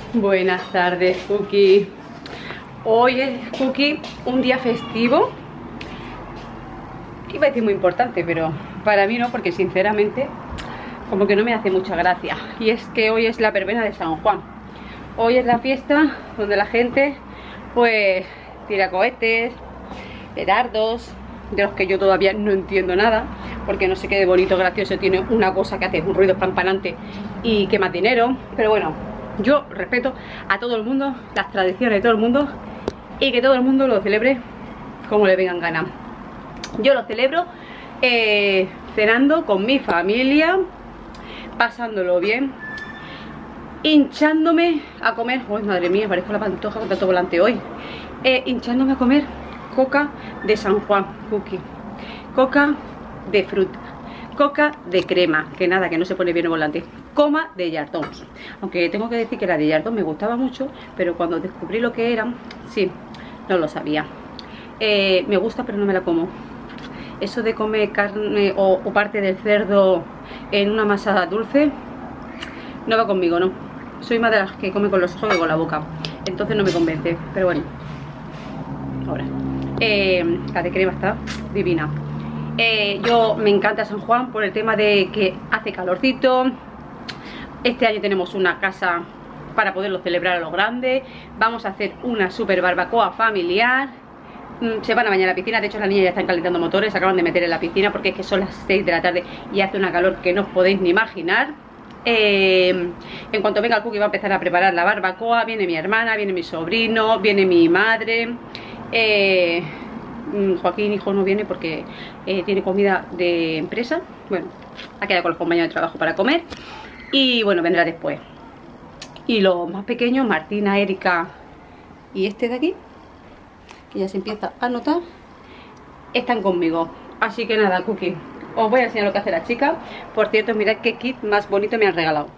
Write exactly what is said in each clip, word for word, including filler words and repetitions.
Buenas tardes, Cookie. Hoy es, Cookie, un día festivo. Iba a decir muy importante, pero para mí no, porque sinceramente como que no me hace mucha gracia. Y es que hoy es la verbena de San Juan. Hoy es la fiesta donde la gente pues tira cohetes, petardos, de los que yo todavía no entiendo nada, porque no sé qué de bonito, gracioso tiene una cosa que hace un ruido espampanante y quema dinero. Pero bueno, yo respeto a todo el mundo, las tradiciones de todo el mundo, y que todo el mundo lo celebre como le vengan ganas. Yo lo celebro eh, cenando con mi familia, pasándolo bien, hinchándome a comer. Uy, madre mía, parezco la Pantoja con tanto volante hoy. eh, hinchándome a comer coca de San Juan, Cookie. Coca de fruta, coca de crema, que nada, que no se pone bien el volante. Coma de Yardons. Aunque tengo que decir que la de Yardons me gustaba mucho, pero cuando descubrí lo que eran, sí, no lo sabía. eh, Me gusta, pero no me la como. Eso de comer carne o, o parte del cerdo en una masa dulce no va conmigo, no. Soy más de las que come con los ojos que con la boca, entonces no me convence. Pero bueno, ahora eh, la de crema está divina. eh, Yo me encanta San Juan por el tema de que hace calorcito. Este año tenemos una casa para poderlo celebrar a lo grande. Vamos a hacer una super barbacoa familiar. Se van a bañar a la piscina. De hecho, las niñas ya están calentando motores, se acaban de meter en la piscina porque es que son las seis de la tarde y hace una calor que no os podéis ni imaginar. eh, En cuanto venga el Cookie va a empezar a preparar la barbacoa. Viene mi hermana, viene mi sobrino, viene mi madre. eh, Joaquín, hijo, no viene porque eh, tiene comida de empresa. Bueno, ha quedado con los compañeros de trabajo para comer. Y bueno, vendrá después. Y los más pequeños, Martina, Erika y este de aquí, que ya se empieza a notar, están conmigo. Así que nada, Cookie, os voy a enseñar lo que hace la chica. Por cierto, mirad qué kit más bonito me han regalado.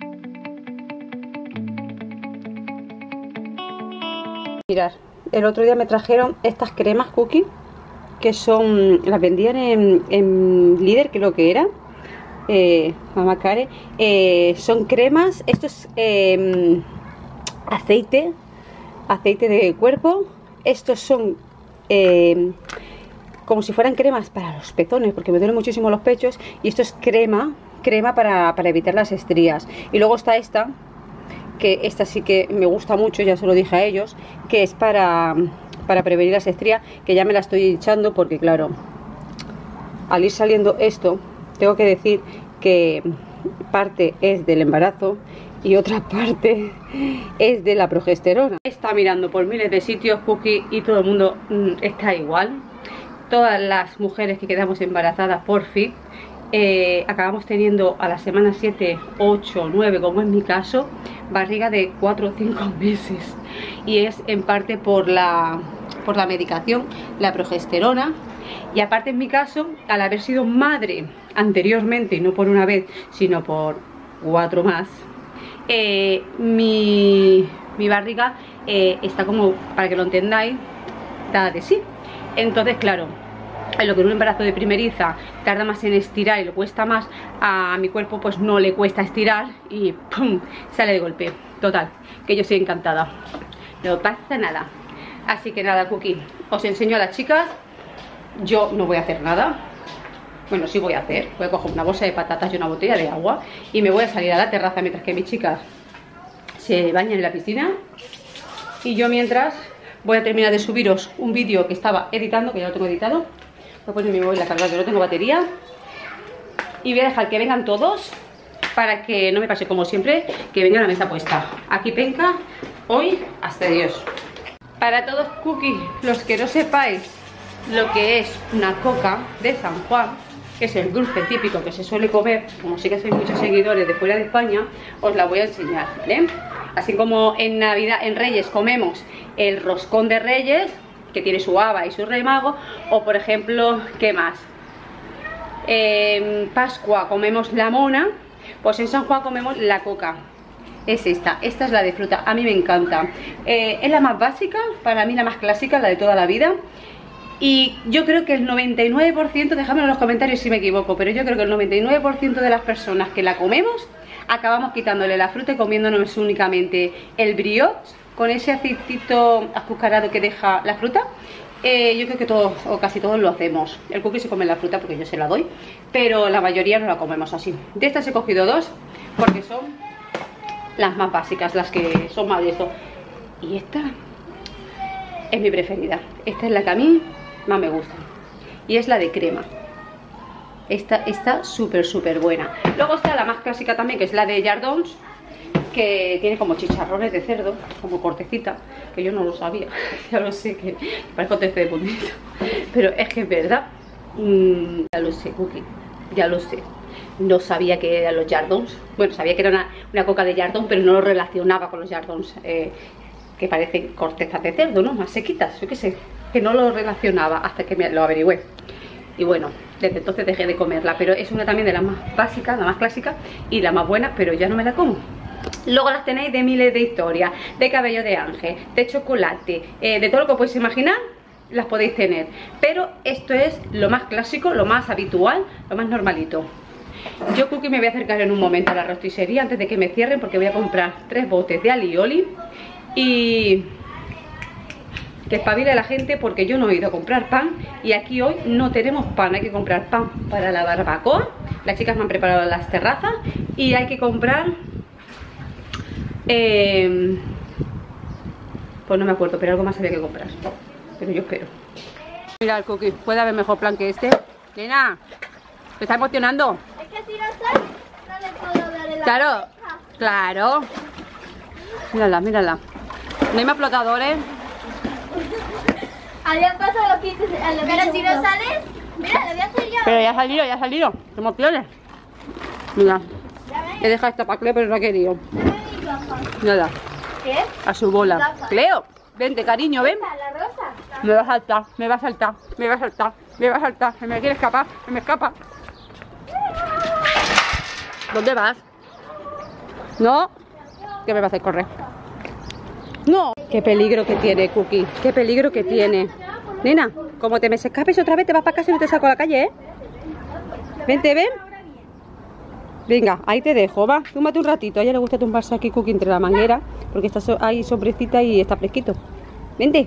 Mirad, el otro día me trajeron estas cremas, Cookie, que son, las vendían en, en Líder, creo que era. Eh, Mamá Care, eh, son cremas. Esto es eh, aceite, aceite de cuerpo. Estos son eh, como si fueran cremas para los pezones, porque me duelen muchísimo los pechos. Y esto es crema, crema para, para evitar las estrías. Y luego está esta, que esta sí que me gusta mucho, ya se lo dije a ellos, que es para, para prevenir las estrías, que ya me la estoy echando porque claro, al ir saliendo esto, tengo que decir que parte es del embarazo y otra parte es de la progesterona. Está mirando por miles de sitios, Cookie, y todo el mundo mmm, está igual. Todas las mujeres que quedamos embarazadas por fin eh, acabamos teniendo a la semana siete, ocho, nueve, como es mi caso, barriga de cuatro o cinco meses. Y es en parte por la, por la medicación, la progesterona. Y aparte en mi caso, al haber sido madre anteriormente, y no por una vez, sino por cuatro más, eh, mi, mi barriga eh, está como, para que lo entendáis, da de sí. Entonces claro, en lo que en un embarazo de primeriza tarda más en estirar y le cuesta más, a mi cuerpo pues no le cuesta estirar y ¡pum!, sale de golpe. Total, que yo estoy encantada, no pasa nada. Así que nada, Cookie, os enseño a las chicas. Yo no voy a hacer nada. Bueno, sí voy a hacer. Voy a coger una bolsa de patatas y una botella de agua y me voy a salir a la terraza mientras que mis chicas se bañan en la piscina. Y yo mientras voy a terminar de subiros un vídeo que estaba editando, que ya lo tengo editado. Voy a poner mi móvil a cargar, que no tengo batería. Y voy a dejar que vengan todos para que no me pase como siempre, que venga la mesa puesta. Aquí penca, hoy hasta Dios. Para todos, Cookie, los que no sepáis lo que es una coca de San Juan, que es el dulce típico que se suele comer, como sé que sois muchos seguidores de fuera de España, os la voy a enseñar, ¿vale? Así como en Navidad, en Reyes comemos el roscón de Reyes, que tiene su haba y su rey mago, o por ejemplo, ¿qué más? En Pascua comemos la mona, pues en San Juan comemos la coca. Es esta, esta es la de fruta, a mí me encanta. eh, Es la más básica, para mí la más clásica, la de toda la vida. Y yo creo que el noventa y nueve por ciento, déjame en los comentarios si me equivoco, pero yo creo que el noventa y nueve por ciento de las personas que la comemos acabamos quitándole la fruta y comiéndonos únicamente el brioche con ese aceitito azucarado que deja la fruta. Eh, yo creo que todos o casi todos lo hacemos. El cookie se come la fruta porque yo se la doy, pero la mayoría no la comemos así. De estas he cogido dos porque son las más básicas, las que son más de esto. Y esta es mi preferida. Esta es la que a mí más me gusta y es la de crema. Esta está súper súper buena. Luego está la más clásica también, que es la de Jardons, que tiene como chicharrones de cerdo, como cortecita, que yo no lo sabía. Ya lo sé, que parece corteza de puntito, pero es que es verdad. mm, Ya lo sé, Cookie, ya lo sé. No sabía que eran los Jardons. Bueno, sabía que era una, una coca de Jardons, pero no lo relacionaba con los Jardons, eh, que parecen cortezas de cerdo, ¿no? Más sequitas, yo qué sé, que no lo relacionaba hasta que me lo averigüé. Y bueno, desde entonces dejé de comerla, pero es una también de las más básicas, la más clásica y la más buena, pero ya no me la como. Luego las tenéis de miles de historias, de cabello de ángel, de chocolate, eh, de todo lo que podéis imaginar, las podéis tener. Pero esto es lo más clásico, lo más habitual, lo más normalito. Yo, Cookie, me voy a acercar en un momento a la rosticería antes de que me cierren, porque voy a comprar tres botes de alioli y que espabile la gente, porque yo no he ido a comprar pan y aquí hoy no tenemos pan. Hay que comprar pan para la barbacoa. Las chicas me han preparado las terrazas y hay que comprar eh, pues no me acuerdo, pero algo más había que comprar, pero yo espero. Mira el Cookie, puede haber mejor plan que este. Lena, ¿te está emocionando? Es que si no sale, no le puedo dar el Claro, agua. claro. Mírala, mírala. No hay más flotadores. Habían pasado los quince a los Pero si no sales, mira, lo voy a hacer yo. Pero ya ha salido, ya ha salido. ¿Te emociones? Mira, he dejado esta para Cleo, pero no ha querido. Nada, ¿Qué? a su bola. Cleo, vente, cariño, ven. La rosa. Me va a saltar, me va a saltar, me va a saltar, me va a saltar. Se me quiere escapar, se me escapa. ¿Dónde vas? ¿No? ¿Qué me va a hacer correr? No. Qué peligro que tiene, Cookie. Qué peligro que tiene. Nena, como te me escapes otra vez, te vas para casa y no te saco a la calle, ¿eh? Vente, ven. Venga, ahí te dejo, va. Túmbate un ratito. A ella le gusta tumbarse aquí, Cookie, entre la manguera, porque está so ahí sombrecita y está fresquito. Vente.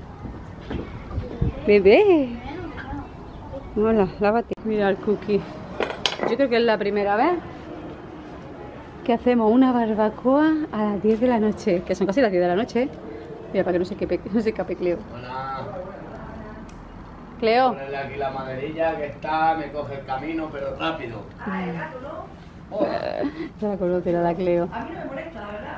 Bebé. Hola, lávate. Mira el Cookie. Yo creo que es la primera vez que hacemos una barbacoa a las diez de la noche, que son casi las diez de la noche. Mira, para que no se escape, no se escape Cleo. Hola. Cleo. Ponerle aquí la maderilla que está, me coge el camino, pero rápido. Oh. Ya la conocerá la Cleo. A mí no me molesta, la verdad.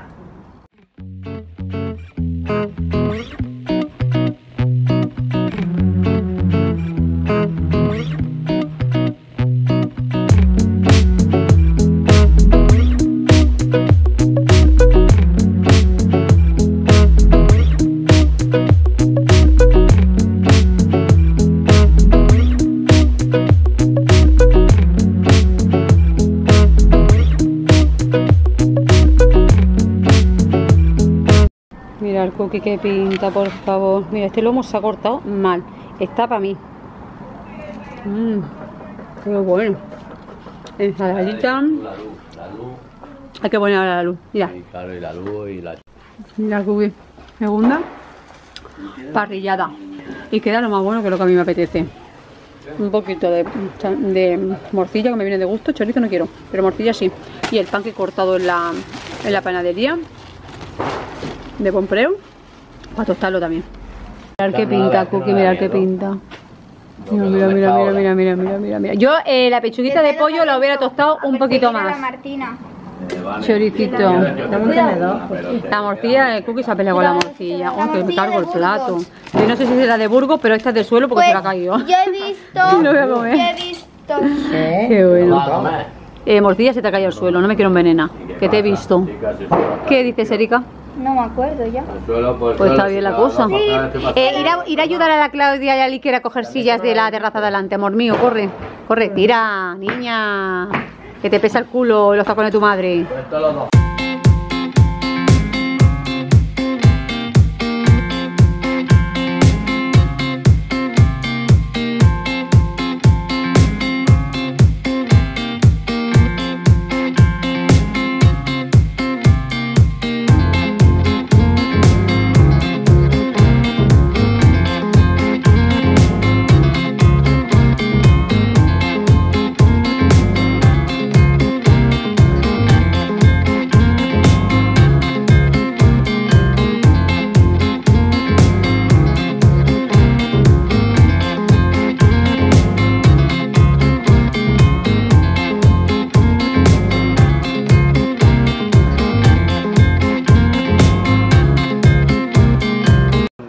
Mira el Cookie que pinta, por favor. Mira, este lomo se ha cortado mal. Está para mí. Mmm, qué bueno. Ensaladita. La luz, la luz. Hay que poner ahora la luz. Mira, Y claro, y la luz y la... mira el Cookie. Segunda parrillada. Y queda lo más bueno, que es lo que a mí me apetece. Un poquito de, de morcilla, que me viene de gusto. Chorizo no quiero, pero morcilla sí. Y el pan que he cortado en la, en la panadería de Pompreu, para tostarlo también. Mirad qué pinta, Cookie, mirad qué pinta. Mira, mira, mira, mira, mira, mira, mira, mira, mira. Yo eh, la pechuguita de pollo la hubiera tostado un poquito más. Martina. Choricito. La morcilla, el Cookie se ha peleado con la morcilla. Oh, que me cargo el plato. Yo no sé si será de Burgos, pero esta es del suelo porque se la ha caído. Yo he visto. No voy a comer. Yo he visto. Qué bueno. Va a comer. Eh, morcilla, se te ha caído al suelo, no me quiero envenenar. Que te he visto. ¿Qué dices, Erika? No me acuerdo ya. Pues está bien la cosa. Eh, ir, a, ir a ayudar a la Claudia y a Liker a coger sillas de la terraza de adelante, amor mío, corre. Corre, tira, niña. Que te pesa el culo los tacones de tu madre.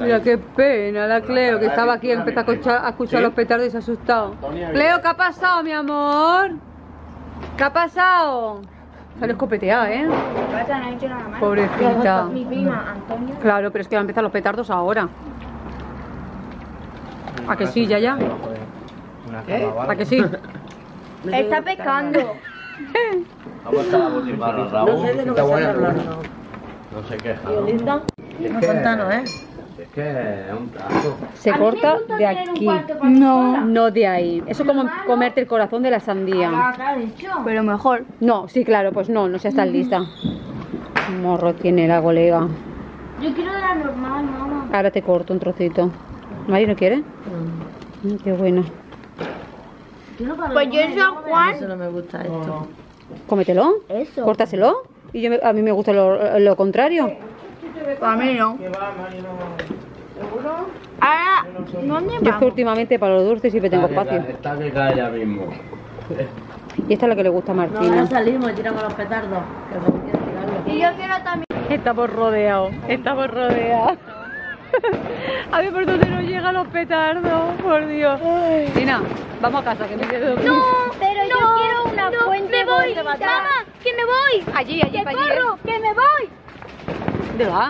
Mira qué pena, la Cleo, que estaba aquí, empezó a escuchar, a escuchar los petardos y se ha asustado. Cleo, ¿qué ha pasado, mi amor? ¿Qué ha pasado? Sale escopeteada, ¿eh? Pobrecita. Mi prima, Antonia. Claro, pero es que van a empezar los petardos ahora. ¿A que sí, ya ya? ¿Eh? ¿A que sí? Está pescando. ¿Cómo está la botifarra, Raúl? No sé de lo que Está buena, están ¿no? hablando. No se queja, ¿Y ¿no? Linda? No contanos, ¿eh? Es que es un trazo. Se corta de aquí. No, no de ahí. Eso es como comerte el corazón de la sandía. Pero mejor. No, sí, claro, pues no, no sé, está lista. Morro tiene la colega. Yo quiero de la normal, mamá. Ahora te corto un trocito. ¿Mari no quiere? Mm, qué bueno. Pues yo soy Juan. Eso no me gusta esto. Cómetelo. Eso. Córtaselo. Y yo me- a mí me gusta lo, lo contrario. Para mí no. Ahora, ¿dónde Yo es que vamos? últimamente para los dulces siempre tengo Está que espacio. cae- Está que cae ya mismo. Y esta es la que le gusta a No, Martina. ahora salimos y tiramos los petardos. Que no quiero tirarlos. Y yo quiero también. Estamos rodeados, estamos rodeados. A ver por dónde nos llegan los petardos, por Dios. Tina, vamos a casa, que me quedo. No, pero yo quiero una fuente. Me voy, mamá, que me voy. Allí, allí, Que para allí. corro, que me voy. ¿Dónde va?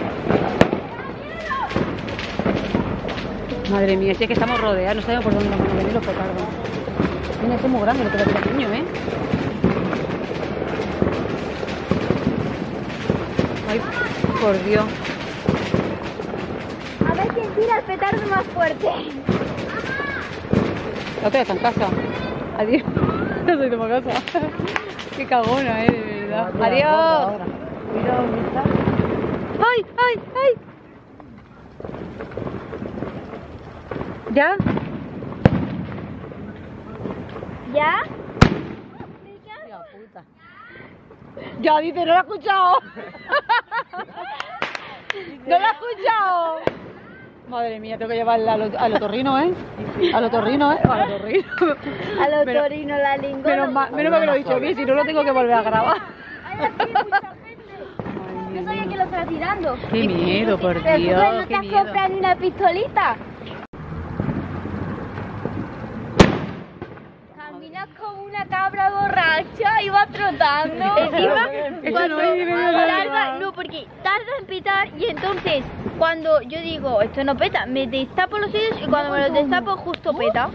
Madre mía, si es que estamos rodeados, no sabemos por dónde nos van a venir los petardos. Mira, esto es muy grande, lo que es pequeño, ¿eh? Ay, por Dios. A ver quién tira el petardo más fuerte. La otra está en casa. Adiós. No soy de mi casa. Qué cagona, eh, de verdad. Adiós. Mira dónde está. ¡Ay, ay, ay! ¿Ya? ¿Ya? Hostia puta. Ya, dice, no lo he escuchado. No lo he escuchado. Madre mía, tengo que llevarla al, al otorrino, ¿eh? Al otorrino, ¿eh? Al otorrino. A los Pero- torinos, la lingona. Menos mal, menos mal que lo he dicho bien, si no lo tengo que volver a grabar. Hay aquí mucha gente. Yo sabía que lo estaba tirando. Qué miedo, por Pero tú Dios, no te qué has miedo. comprado ni una pistolita. Caminas como una cabra borracha y va trotando. Encima, Eso cuando no es tarda, verdad. no, porque tarda en pitar y entonces cuando yo digo esto no peta, me destapo los oídos y cuando me los destapo justo peta.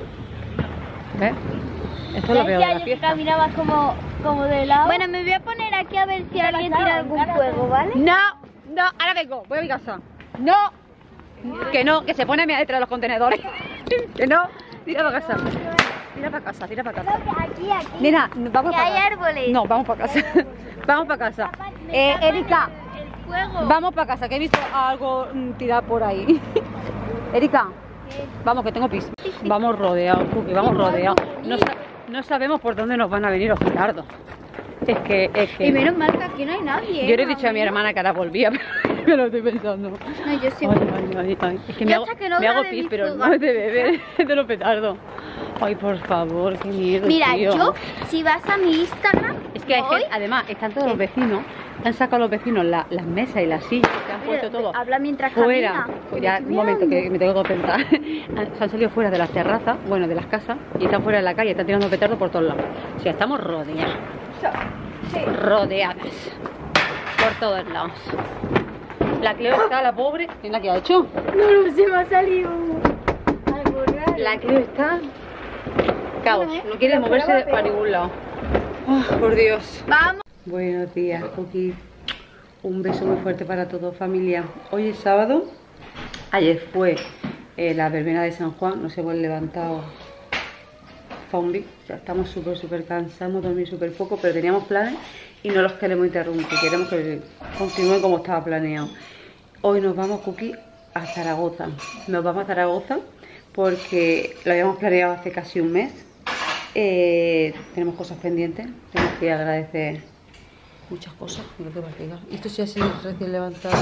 ¿Eh? Esto es lo peor de Ya la yo fiesta. caminaba como, como de lado. Bueno, me voy a poner aquí a ver si alguien tira algún fuego, ¿vale? No, no, ahora vengo, voy a mi casa. No, que no, que se pone a mirar detrás de los contenedores. Que no, tira para casa. Tira para casa, tira para casa. Aquí, aquí. Mira, vamos Que para hay casa. árboles. No, vamos para casa. Vamos para casa. Me Eh, tapan Erika, El, el fuego. vamos para casa, que he visto algo mm, tirado por ahí. Erika, vamos, que tengo pis. Vamos rodeados, Cookie, vamos rodeados. No, sa- no sabemos por dónde nos van a venir los petardos. Es que, es que... Y menos mal que aquí no hay nadie. Yo le he dicho a mi hermana que ahora volvía, pero me lo estoy pensando. No, yo sí. Ay, ay, ay, ay. Es que me Yo hago, hasta que no me hago grabe pis, mi pero fuego. no es de beber, es de los petardos. Ay, por favor, qué miedo, Mira, tío. yo, si vas a mi Instagram, Es que hay hoy, gente, además, están todos los vecinos, han sacado los vecinos la- las mesas y las sillas, que han puesto todo habla mientras fuera. camina. Pues ya, un momento, que me tengo que concentrar. Han- Se han salido fuera de las terrazas, bueno, de las casas, y están fuera de la calle, están tirando petardos por todos lados. O sea, estamos rodeados. Rodeadas. Por todos lados. La Cleo está, la pobre, mira qué ha hecho. No, no, se me ha salido algo raro. La Cleo está caos, no quiere moverse para ningún lado. Oh, por Dios. Vamos. Buenos días, Cookie. Un beso muy fuerte para todos, familia. Hoy es sábado. Ayer fue eh, la verbena de San Juan. Nos hemos levantado zombie. Ya estamos súper, súper cansados. Hemos dormido súper poco, pero teníamos planes y no los queremos interrumpir. Queremos que continúen como estaba planeado. Hoy nos vamos, Cookie, a Zaragoza. Nos vamos a Zaragoza porque lo habíamos planeado hace casi un mes. Eh, tenemos cosas pendientes. Tenemos que agradecer muchas cosas. Mira qué barriga. Y esto sí ha sido recién levantado.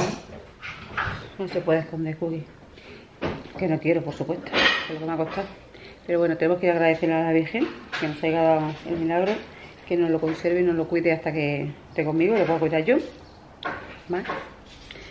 No se puede esconder, Cookie. Que no quiero, por supuesto. Es lo que me ha costado. Pero bueno, tenemos que ir a agradecerle a la Virgen que nos haya dado el milagro, que nos lo conserve y nos lo cuide hasta que esté conmigo y lo pueda cuidar yo. ¿Vale?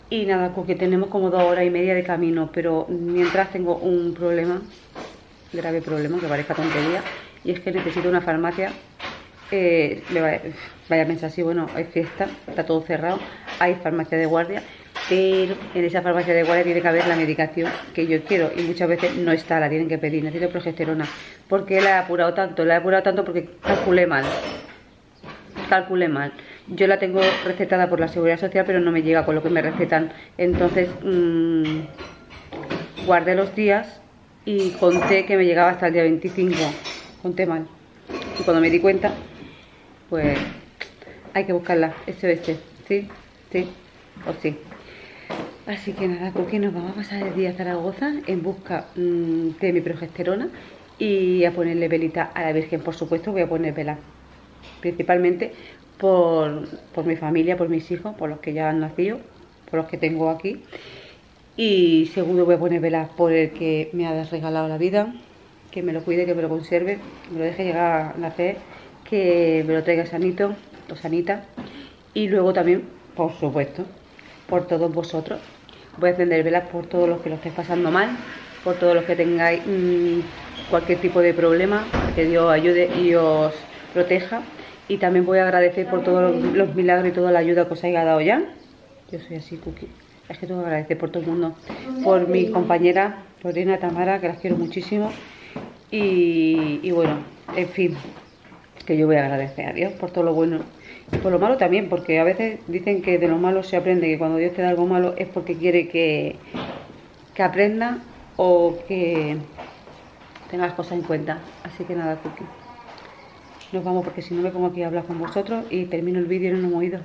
Y nada, porque tenemos como dos horas y media de camino, pero mientras tengo un problema, grave problema, que parezca tontería, y es que necesito una farmacia. Eh, me vaya, vaya a pensar así, bueno, hay fiesta, está todo cerrado, hay farmacia de guardia, pero en esa farmacia de guardia tiene que haber la medicación que yo quiero y muchas veces no está, la tienen que pedir. Necesito progesterona. ¿Por qué la he apurado tanto? La he apurado tanto porque calculé mal. Calculé mal. Yo la tengo recetada por la Seguridad Social, pero no me llega con lo que me recetan. Entonces mmm, guardé los días y conté que me llegaba hasta el día veinticinco. Conté mal. Y cuando me di cuenta, pues hay que buscarla. S O S. Sí, sí o sí. Así que nada, Cookie, nos vamos a pasar el día a Zaragoza en busca mmm, de mi progesterona y a ponerle velita a la Virgen. Por supuesto voy a poner vela, principalmente por, por mi familia, por mis hijos, por los que ya han nacido, por los que tengo aquí. Y seguro voy a poner velas por el que me ha regalado la vida, que me lo cuide, que me lo conserve, que me lo deje llegar a nacer, que me lo traiga sanito o sanita. Y luego también, por supuesto, por todos vosotros. Voy a encender velas por todos los que lo estéis pasando mal, por todos los que tengáis mmm, cualquier tipo de problema, que Dios ayude y os proteja. Y también voy a agradecer por todos los, los milagros y toda la ayuda que os haya dado ya. Yo soy así, Cookie. Es que tengo que agradecer por todo el mundo, por mis compañeras, Lorena, Tamara, que las quiero muchísimo. Y, y bueno, en fin, que yo voy a agradecer a Dios por todo lo bueno. Y por lo malo también, porque a veces dicen que de lo malo se aprende, que cuando Dios te da algo malo es porque quiere que, que aprenda o que tengas las cosas en cuenta. Así que nada, Cookie, nos vamos porque si no me pongo aquí a hablar con vosotros y termino el vídeo y no nos hemos ido.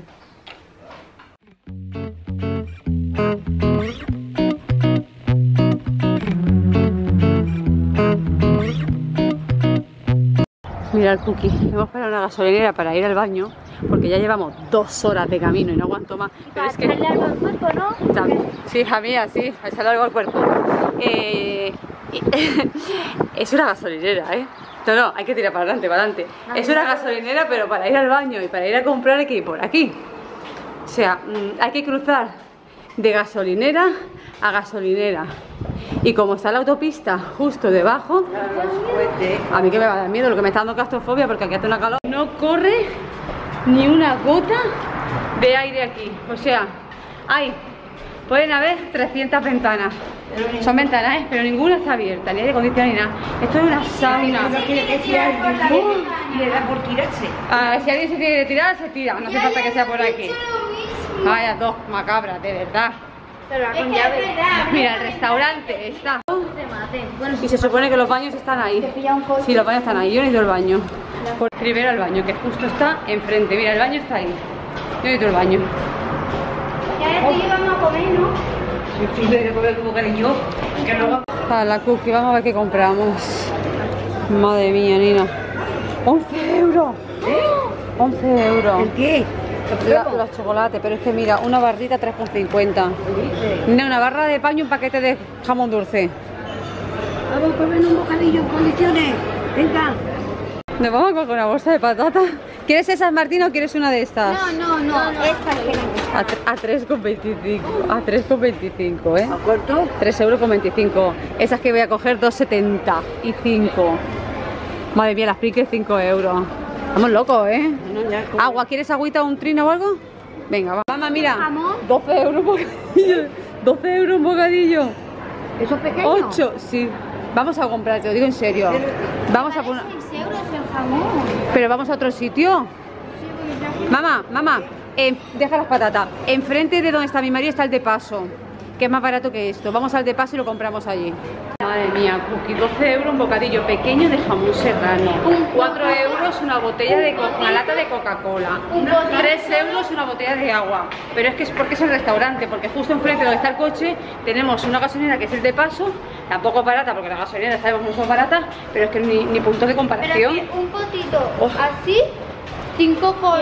Mirad, Cookie, hemos parado una gasolinera para ir al baño porque ya llevamos dos horas de camino y no aguanto más. Pero es que echarle algo al cuerpo, ¿no? Sí, hija mía, sí, a echarle algo al cuerpo. Eh, y, es una gasolinera, ¿eh? No, no, hay que tirar para adelante, para adelante. Es una gasolinera, pero para ir al baño y para ir a comprar hay que ir por aquí. O sea, hay que cruzar de gasolinera a gasolinera. Y como está la autopista justo debajo, a mí que me va a dar miedo, lo que me está dando claustrofobia, porque aquí hace una calor. No corre ni una gota de aire aquí. O sea, hay, pueden haber trescientas ventanas. Son ventanas, ¿eh? Pero ninguna está abierta, ni aire acondicionado ni nada. Esto es una sauna. Y le da por tirarse. Ah, si alguien se tiene que tirar, se tira. No hace falta que sea por aquí. Vaya, dos macabras, de verdad. Pero con llave. Mira, el restaurante está. Y se supone que los baños están ahí. Sí, los baños están ahí. Yo necesito el baño. Por primero el baño, que justo está enfrente. Mira, el baño está ahí. Yo necesito el baño. Ya estoy llevando a comer, ¿no? Sí, sí, de comer como cariño. Que luego. A la Cookie, vamos a ver qué compramos. Madre mía, Nina. once euros. once euros. ¿El qué? La, los chocolates, pero es que mira, una barrita tres con cincuenta. Mira, una barra de pan y un paquete de jamón dulce. Vamos a comer un bocadillo en condiciones. Venga. Nos vamos a coger una bolsa de patatas. ¿Quieres esas, Martina, o quieres una de estas? No, no, no, esta es que me gusta. A, a tres con veinticinco. A tres con veinticinco, ¿eh? ¿A cuánto? tres euros con veinticinco. Esas que voy a coger, dos setenta y cinco. Madre mía, las Pringles cinco euros. Estamos locos, ¿eh? No, ya, Agua, ¿quieres agüita o un trino o algo? Venga, va. Mamá, mira. ¿Jamón? doce euros un bocadillo. doce euros un bocadillo. ¿Eso es pequeño? ocho, sí. Vamos a comprar, te lo digo en serio. Vamos a poner. seis euros el jamón. Pero vamos a otro sitio. Mamá, mamá, eh, deja las patatas. Enfrente de donde está mi marido está el de Paso, que es más barato que esto. Vamos al de Paso y lo compramos allí. Madre mía, Cookie, doce euros un bocadillo pequeño de jamón serrano. cuatro euros una botella de co- una lata de Coca-Cola. tres euros una botella de agua. Pero es que es porque es el restaurante, porque justo enfrente donde está el coche tenemos una gasolinera que es el de Paso, tampoco barata porque las gasolineras sabemos que no son baratas, pero es que ni, ni punto de Pero comparación. aquí un potito Oh. así, cinco con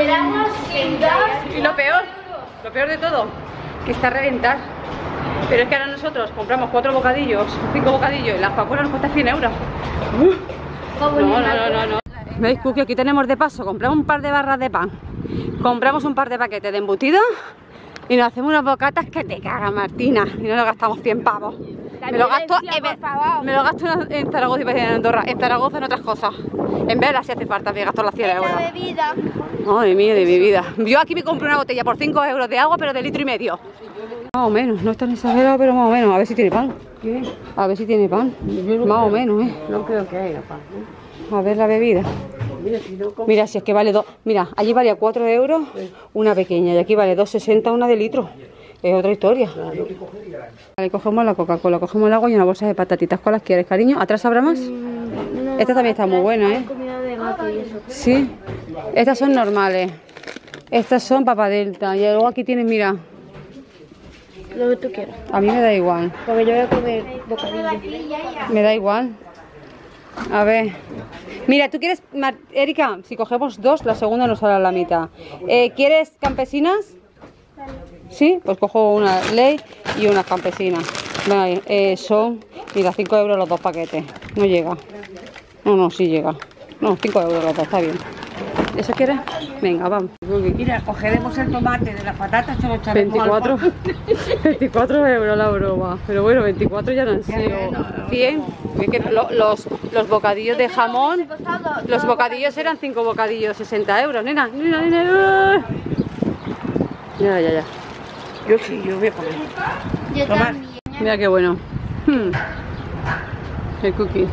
Y lo peor, lo peor de todo, que está a reventar. Pero es que ahora nosotros compramos cuatro bocadillos, cinco bocadillos, y las Coca-Cola nos cuesta cien euros. Uh. No, no, no, no, no. ¿Veis, Cookie? Aquí tenemos de Paso, compramos un par de barras de pan, compramos un par de paquetes de embutidos Y nos hacemos unas bocatas que te cagan, Martina. Y no nos gastamos cien pavos. Me lo gasto, en, me, me lo gasto en, en Zaragoza y en Andorra. En Zaragoza en otras cosas. En Vela si hace falta, me gasto las cien euros. La bebida. Madre mía de mi vida. Yo aquí me compré una botella por cinco euros de agua, pero de litro y medio. Más o menos, no es tan exagerado, pero más o menos. A ver si tiene pan. ¿Qué? A ver si tiene pan. Más o menos, ¿eh? No creo que haya pan, ¿eh? A ver la bebida. Mira, si no como... Mira, si es que vale dos. Mira, allí valía cuatro euros una pequeña y aquí vale dos sesenta una de litro. Es otra historia. Claro. Vale, cogemos la Coca-Cola, cogemos el agua y una bolsa de patatitas. ¿Cuáles quieres, cariño? ¿Atrás habrá más? No, Esta también está muy buena, ¿eh? comida de gato y eso. Sí. Estas son normales. Estas son papa delta. Y luego aquí tienes, mira. Lo que tú quieras. A mí me da igual. Porque yo voy a comer bocadillo. Me da igual. A ver. Mira, ¿tú quieres, Mar Erika? Si cogemos dos, la segunda nos sale a la mitad. Eh, ¿Quieres campesinas? Sí, pues cojo una ley y unas campesinas. Vale, eh, son, mira, cinco euros los dos paquetes. No llega. No, no, sí llega. No, cinco euros los dos, está bien. ¿Eso quieres? Venga, vamos. Mira, cogeremos el tomate de las patatas, se lo echaremos veinticuatro, al pollo. veinticuatro euros la broma. Pero bueno, veinticuatro ya no han sido cien. Es que lo- los, los bocadillos de jamón, los bocadillos eran cinco bocadillos, sesenta euros, nena. Nena, nena. Ya, ya, ya. Yo sí, yo voy a comer. Yo Tomás. también. Mira qué bueno. Hmm. El cookie.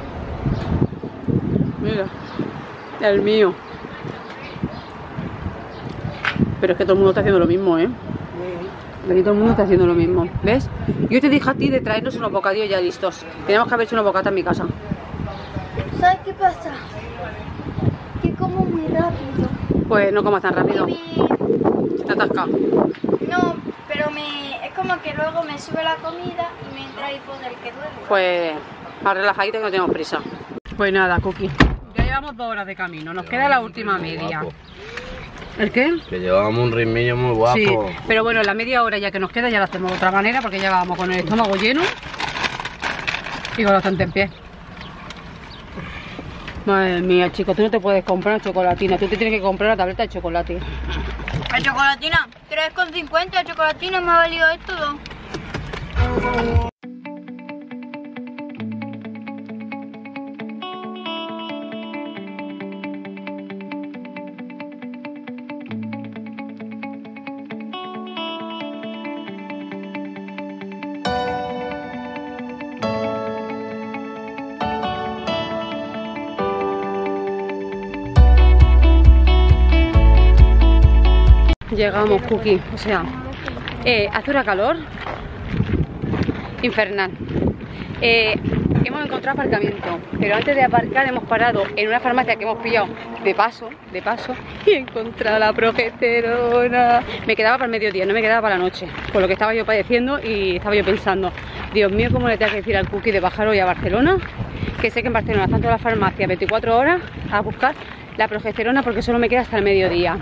Mira. El mío. Pero es que todo el mundo está haciendo lo mismo, ¿eh? Aquí todo el mundo está haciendo lo mismo. ¿Ves? Yo te dije a ti de traernos unos bocadillos ya listos. Tenemos que haber hecho una bocata en mi casa. ¿Sabes qué pasa? Que como muy rápido. Pues no comas tan rápido. Y Se te atasca. me- No, pero me... es como que luego me sube la comida y me entra hipo del que duele. Pues más relajadito que no tenemos prisa. Pues nada, Cookie. Ya llevamos dos horas de camino. Nos queda la última media. ¿El qué? Que llevamos un ritmillo muy guapo. Sí, pero bueno, la media hora ya que nos queda ya la hacemos de otra manera porque ya vamos con el estómago lleno y con los tentempiés. Madre mía, chico, tú no te puedes comprar chocolatina, tú te tienes que comprar la tableta de chocolate. La chocolatina, tres con cincuenta, chocolatina me ha valido esto dos. Llegamos, Cookie, o sea, eh, hace una calor infernal. Eh, hemos encontrado aparcamiento, pero antes de aparcar hemos parado en una farmacia que hemos pillado de paso, de paso, y he encontrado la progesterona. Me quedaba para el mediodía, no me quedaba para la noche, por lo que estaba yo padeciendo y estaba yo pensando, Dios mío, cómo le tengo que decir al Cookie de bajar hoy a Barcelona, que sé que en Barcelona están todas las farmacias veinticuatro horas a buscar la progesterona porque solo me queda hasta el mediodía.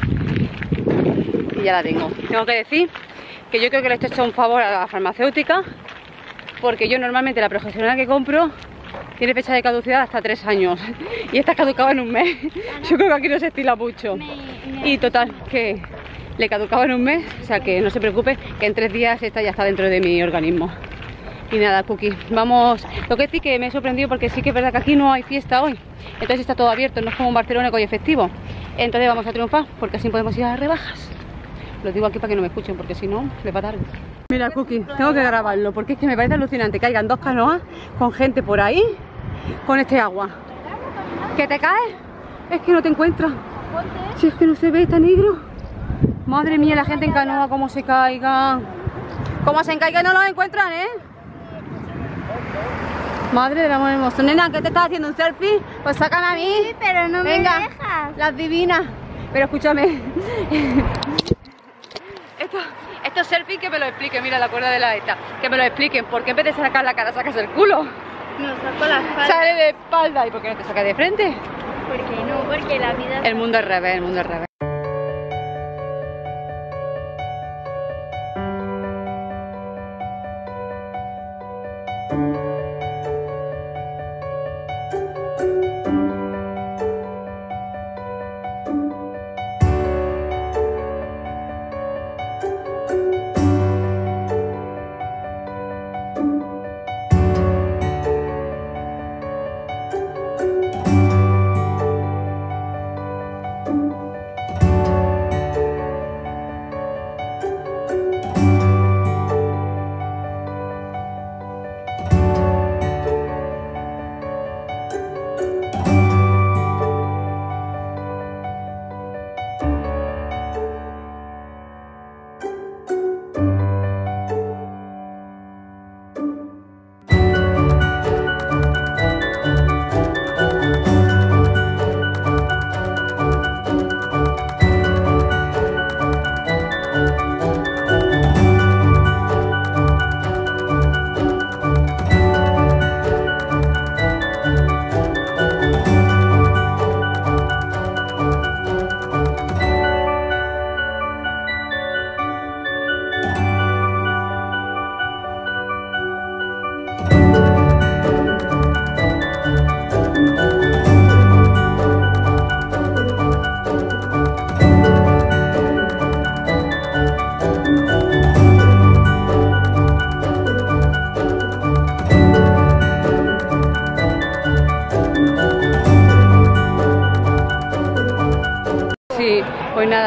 Y ya la tengo. Tengo que decir que yo creo que le estoy echando un favor a la farmacéutica, porque yo normalmente la progesterona que compro tiene fecha de caducidad hasta tres años y esta caducaba en un mes. Yo creo que aquí no se estila mucho. Y total, que le caducaba en un mes, o sea que no se preocupe, que en tres días esta ya está dentro de mi organismo. Y nada, Cookie, vamos. Lo que sí que me he sorprendido porque sí que es verdad que aquí no hay fiesta hoy, entonces está todo abierto, no es como en Barcelona que hoy es festivo. Entonces vamos a triunfar porque así podemos ir a las rebajas. Lo digo aquí para que no me escuchen porque si no, les va tarde. Mira, Cookie, tengo que grabarlo porque es que me parece alucinante que hayan dos canoas con gente por ahí con este agua. ¿Que te caes? Es que no te encuentras. Si es que no se ve, está negro. Madre mía, la gente en canoa, cómo se caiga. Como se caiga no los encuentran, ¿eh? Madre del amor hermoso. Nena, ¿qué te estás haciendo? ¿Un selfie? Pues sácame a mí. Sí, pero no Venga, me dejas. las divinas. Pero escúchame. Esto, estos selfies que me lo expliquen, mira la cuerda de la esta. Que me lo expliquen, porque en vez de sacar la cara sacas el culo. No saco la espalda. Sale de espalda. ¿Y por qué no te sacas de frente? Porque no, porque la vida... El mundo es revés, el mundo es revés.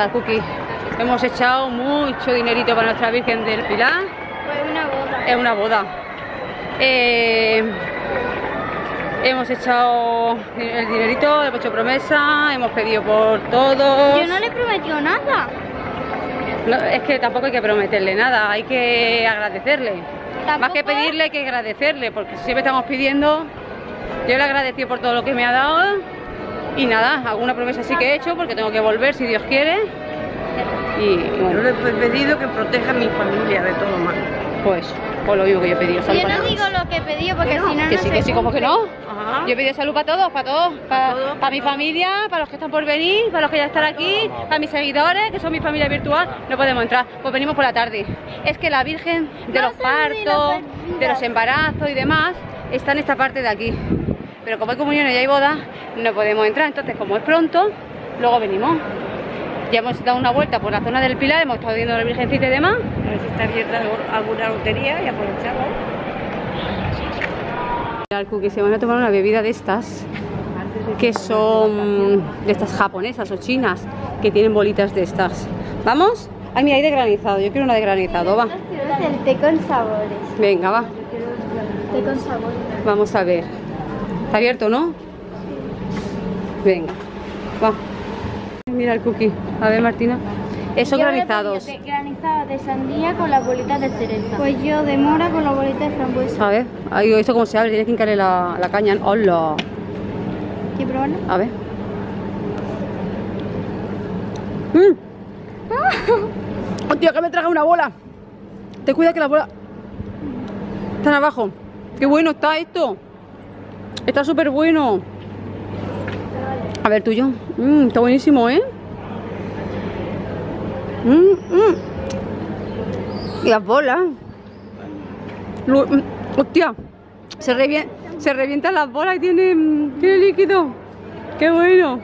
Mirad, Cookie, hemos echado mucho dinerito para nuestra Virgen del Pilar. Pues una boda. Es una boda. Eh, hemos echado el dinerito, hemos hecho promesa, hemos pedido por todo. Yo no le prometió nada. No, es que tampoco hay que prometerle nada, hay que agradecerle. ¿Tampoco? Más que pedirle hay que agradecerle, porque siempre estamos pidiendo. Yo le agradecí por todo lo que me ha dado. Y nada, alguna promesa sí que he hecho, porque tengo que volver si Dios quiere. Y, y bueno, Yo le he pedido que proteja a mi familia de todo mal. pues, pues lo mismo que yo he pedido. Salud Yo para no todos. digo lo que pedí porque si no, Que no sí, se que sí, como que no. Ajá. Yo he pedido salud para todos, para todos, para, todos. para mi familia, para los que están por venir, para los que ya están aquí, para mis seguidores, que son mi familia virtual. No podemos entrar, pues venimos por la tarde. Es que la Virgen de No los se olvide la partos, partida. de los embarazos y demás, está en esta parte de aquí. Pero como hay comuniones y hay bodas, no podemos entrar. Entonces, como es pronto, luego venimos. Ya hemos dado una vuelta por la zona del Pilar, hemos estado viendo la Virgencita y demás. A ver si está abierta alguna lotería y aprovecharla. Al Cookie se van a tomar una bebida de estas, que son de estas japonesas o chinas, que tienen bolitas de estas. ¿Vamos? Ay, mira, hay de granizado, yo quiero una de granizado, va. el té con sabores. Venga, va, Té con sabores. vamos a ver. ¿Está abierto, no? Venga, va. Mira el Cookie, a ver, Martina. Esos granizados. De granizados de sandía con las bolitas de cereza. Pues yo de mora con las bolitas de frambuesa. A ver, ahí, esto cómo se abre, tienes que hincarle la, la caña. ¡Hola! ¿Quieres probarlo? A ver. ¡Mm! ¡Hostia, que me traga una bola! Te cuida que la bola... Están abajo. ¡Qué bueno está esto! Está súper bueno. A ver, tuyo. Mm, está buenísimo, ¿eh? Mm, mm. Y las bolas. Lu- mm, ¡Hostia! Se, revien- se revientan las bolas y tiene, mm, tiene líquido. ¡Qué bueno!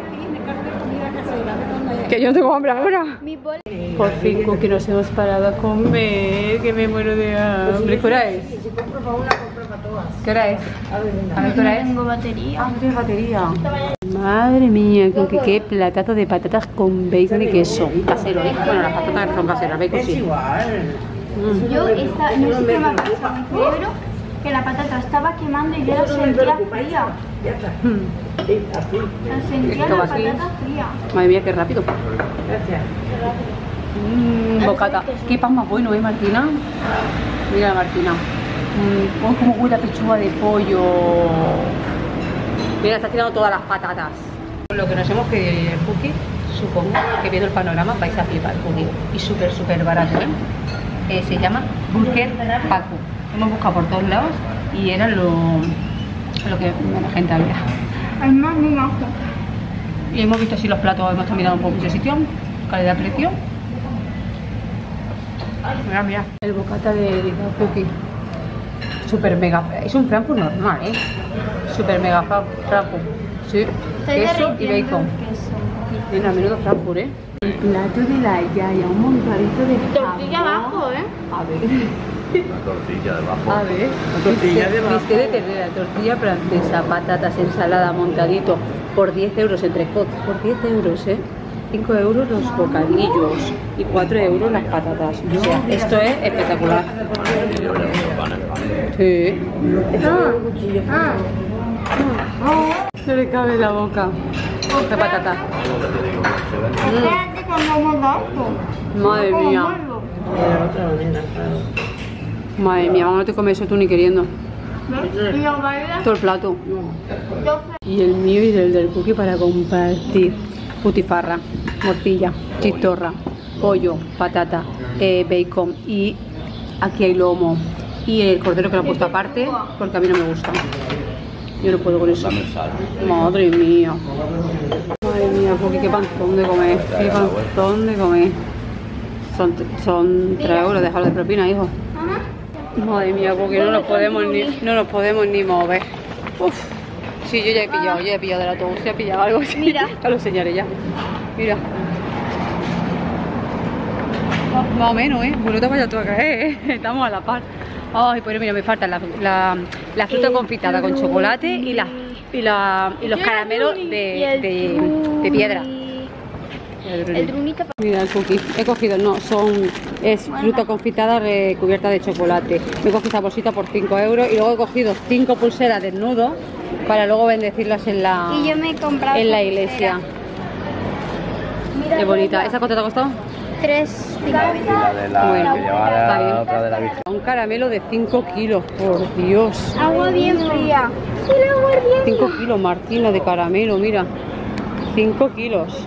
Que yo no tengo hambre ahora. Mi bol... Por fin, Cookie, nos hemos parado a comer, que me muero de hambre. ¿Qué hora es? ¿Qué hora es? A ver, ¿qué hora es? Tengo batería. Ah, no tienes batería. Madre mía, Cookie, qué platazo de patatas con bacon y queso. Casero, ¿eh? Bueno, las patatas son caseras, bacon sí. Mm. Yo esta, no sé qué me ha pasado a mi cerebro, que la patata estaba quemando y yo la sentía fría. La sentía Esto la va así. patata fría. Madre mía, qué rápido. Gracias. Mmm, bocata. Qué pan más bueno, ¿eh, Martina? Mira, Martina. Mmm, oh, cómo huele a pechuga de pollo. Mira, está tirando todas las patatas. Lo que nos hemos pedido ayer, Cookie, supongo que viendo el panorama vais a flipar, Cookie. Y súper, súper barato, ¿eh? Eh, se llama Burger Paco. Hemos buscado por todos lados y era lo, lo que menos gente había. Es más, muy majo. Y hemos visto así los platos, hemos estado mirando un poco de sitio, calidad-precio. Mira, mira. El bocata de, de Cookie. Super mega. Es un Frankfurt normal, ¿eh? Super mega fra- Frankfurt. Sí. Queso y bacon. Mira, menudo Frankfurt, ¿eh? El plato de la Yaya, un montadito de Tortilla jamón. abajo, ¿eh? A ver. La tortilla debajo. A ver. La tortilla Bistec- debajo. bistec de ternera, tortilla francesa, patatas, ensalada, montadito. Por diez euros entre fotos. Por diez euros, ¿eh? cinco euros los bocadillos y cuatro euros las patatas. O sea, esto es espectacular. Sí. Ah, No le cabe en la boca. ¡Qué patata! espérate cuando hemos dado esto. Madre mía. De otra manera, claro. Madre mía, no te comes eso tú ni queriendo. ¿Ves? Y los bailes, Todo el plato. yo Y el mío y el del Cookie para compartir. Putifarra, morcilla, chistorra, pollo, patata, eh, bacon y aquí hay lomo. Y el cordero que lo he puesto aparte porque a mí no me gusta. Yo no puedo con eso. Madre mía. Madre mía, Cookie, qué panzón de comer. Qué panzón de comer. Son, son tres euros, déjalo de propina, hijo. Madre mía, Cookie, no nos podemos ni, no nos podemos ni mover. Uf. Sí, yo ya he pillado, yo ya he pillado del autobús, ya he pillado algo así. Mira. Ya lo enseñaré ya. Mira. Más, más o menos, ¿eh? Pues no te vayas tú a caer, ¿eh? Estamos a la par. Ay, pues mira, me falta la, la, la fruta confitada con chocolate y, la, y, la, y los caramelos de, de, de piedra. El druni. El drunita. Mira el cookie. He cogido, no, son es fruta confitada recubierta de chocolate. Me he cogido esta bolsita por cinco euros y luego he cogido cinco pulseras de nudo para luego bendecirlas en la, Y yo me he comprado en la esta iglesia. Mira, Qué bonita. mira. ¿Esa cuánto te ha costado? Tres Y la de la Bueno, que llevaba está bien. la otra de la bici. Un caramelo de cinco kilos, por Dios. Agua bien fría. Sí, el agua bien. cinco kilos, Martina, de caramelo, mira. cinco kilos.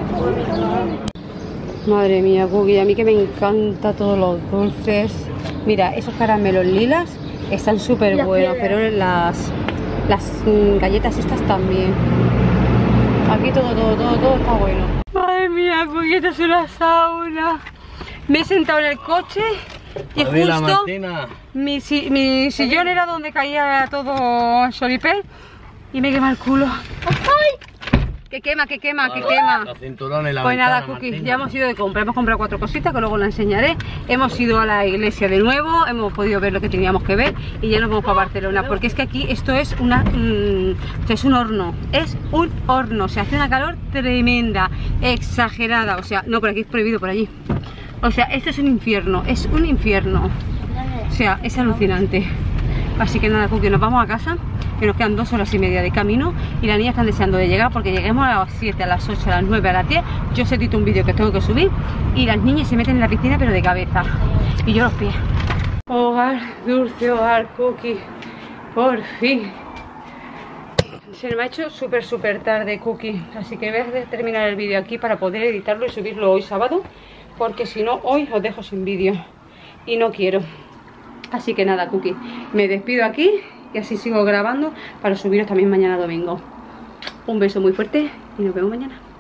Madre mía, Cookie, a mí que me encanta todos los dulces. Mira, esos caramelos lilas están súper Las buenos, piedras. pero las, las mm, galletas estas también. Aquí todo, todo, todo, todo está bueno. Madre mía, Cookie, esta es una sauna. Me he sentado en el coche y Adela, justo Martina. mi, si- mi sillón era donde caía todo solipel y me quema el culo. Que quema, que quema, que quema. Los cinturones y la Pues nada, ventana, Cookie, Martina. ya hemos ido de compra, hemos comprado cuatro cositas que luego las enseñaré. Hemos ido a la iglesia de nuevo, hemos podido ver lo que teníamos que ver y ya nos vamos para Barcelona, porque es que aquí esto es una mm, es un horno, es un horno, se hace una calor tremenda, exagerada, o sea, no, por aquí es prohibido, por allí. O sea, esto es un infierno, es un infierno. O sea, es alucinante. Así que nada, Cookie, nos vamos a casa, que nos quedan dos horas y media de camino y las niñas están deseando de llegar porque lleguemos a las siete, a las ocho, a las nueve, a las diez. Yo os edito un vídeo que tengo que subir y las niñas se meten en la piscina pero de cabeza y yo los pies. Hogar, dulce hogar, Cookie, por fin. Se me ha hecho súper súper tarde, Cookie, así que voy a terminar el vídeo aquí para poder editarlo y subirlo hoy sábado, porque si no hoy os dejo sin vídeo y no quiero. Así que nada, Cookie, me despido aquí y así sigo grabando para subiros también mañana domingo. Un beso muy fuerte y nos vemos mañana.